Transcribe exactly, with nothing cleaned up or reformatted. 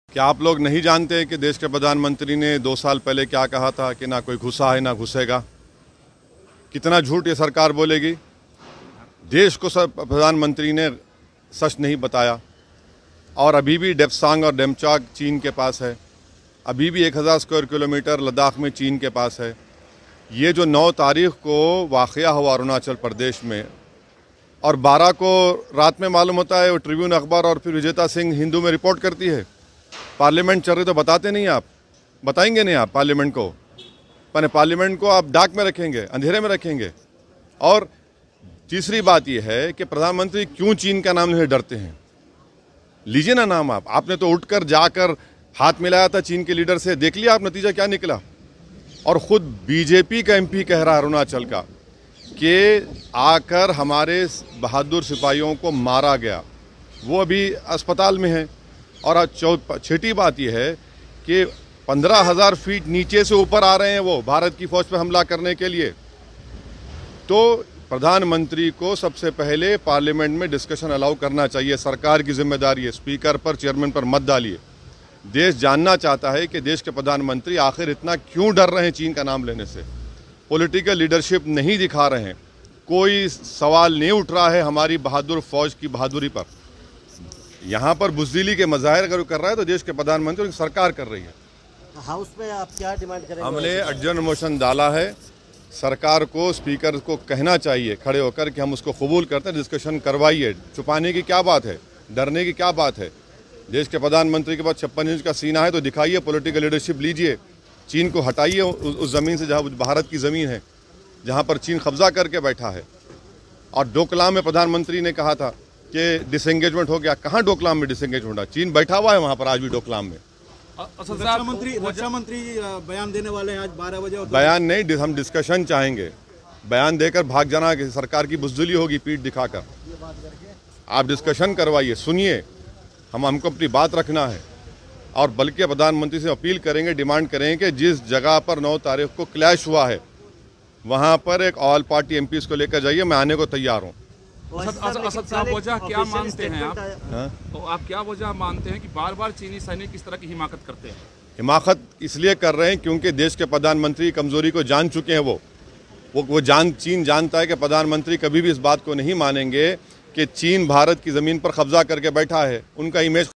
क्या आप लोग नहीं जानते कि देश के प्रधानमंत्री ने दो साल पहले क्या कहा था कि ना कोई घुसा है ना घुसेगा? कितना झूठ ये सरकार बोलेगी। देश को सब प्रधानमंत्री ने सच नहीं बताया और अभी भी डेप्सांग और डेमचाक चीन के पास है। अभी भी एक हज़ार स्क्वायर किलोमीटर लद्दाख में चीन के पास है। ये जो नौ तारीख को वाक़या हुआ अरुणाचल प्रदेश में और बारह को रात में मालूम होता है, वो ट्रिब्यून अखबार और फिर विजेता सिंह हिंदू में रिपोर्ट करती है। पार्लियामेंट चल रही तो बताते नहीं, आप बताएंगे नहीं आप पार्लियामेंट को, पर पार्लियामेंट को आप डाक में रखेंगे, अंधेरे में रखेंगे। और तीसरी बात यह है कि प्रधानमंत्री क्यों चीन का नाम नहीं डरते हैं। लीजिए ना नाम आप, आपने तो उठकर जाकर हाथ मिलाया था चीन के लीडर से, देख लिया आप नतीजा क्या निकला। और खुद बीजेपी का एमपी कह रहा है अरुणाचल का कि आकर हमारे बहादुर सिपाहियों को मारा गया, वो अभी अस्पताल में है। और छठी बात यह है कि पंद्रह हजार फीट नीचे से ऊपर आ रहे हैं वो भारत की फौज पर हमला करने के लिए। तो प्रधानमंत्री को सबसे पहले पार्लियामेंट में डिस्कशन अलाउ करना चाहिए। सरकार की जिम्मेदारी है, स्पीकर पर, चेयरमैन पर मत डालिए। देश जानना चाहता है कि देश के प्रधानमंत्री आखिर इतना क्यों डर रहे हैं चीन का नाम लेने से। पॉलिटिकल लीडरशिप नहीं दिखा रहे हैं, कोई सवाल नहीं उठ रहा है हमारी बहादुर फौज की बहादुरी पर। यहाँ पर बुज़दिली के मज़ाहिर अगर कर रहा है तो देश के प्रधानमंत्री और सरकार कर रही है। हाउस में आप क्या डिमांड करेंगे? हमने एडजर्न मोशन डाला है। सरकार को, स्पीकर को कहना चाहिए खड़े होकर कि हम उसको कबूल करते हैं, डिस्कशन करवाइए। छुपाने की क्या बात है, डरने की क्या बात है। देश के प्रधानमंत्री के पास छप्पन इंच का सीना है तो दिखाइए, पॉलिटिकल लीडरशिप लीजिए। चीन को हटाइए उस ज़मीन से जहाँ भारत की ज़मीन है, जहाँ पर चीन कब्जा करके बैठा है। और डोकलाम में प्रधानमंत्री ने कहा था कि डिसएंगेजमेंट हो गया। कहाँ डोकलाम में डिसएंगेजमेंट? चीन बैठा हुआ है वहाँ पर आज भी डोकलाम में। रक्षा मंत्री रक्षा मंत्री बयान देने वाले हैं आज बारह बजे। बयान नहीं, हम डिस्कशन चाहेंगे। बयान देकर भाग जाना कि सरकार की बुज़दिली होगी पीठ दिखाकर। आप डिस्कशन करवाइए, सुनिए, हम हमको अपनी बात रखना है। और बल्कि प्रधानमंत्री से अपील करेंगे, डिमांड करेंगे कि जिस जगह पर नौ तारीख को क्लैश हुआ है वहाँ पर एक ऑल पार्टी एमपीज को लेकर जाइए, मैं आने को तैयार हूँ। असद साहब, वजह क्या मानते हैं आप? हाँ? तो आप क्या वजह मानते हैं कि बार बार चीनी सैनिक किस तरह की हिमाकत करते हैं? हिमाकत इसलिए कर रहे हैं क्योंकि देश के प्रधानमंत्री कमजोरी को जान चुके हैं। वो वो वो जान चीन जानता है कि प्रधानमंत्री कभी भी इस बात को नहीं मानेंगे कि चीन भारत की ज़मीन पर कब्जा करके बैठा है। उनका इमेज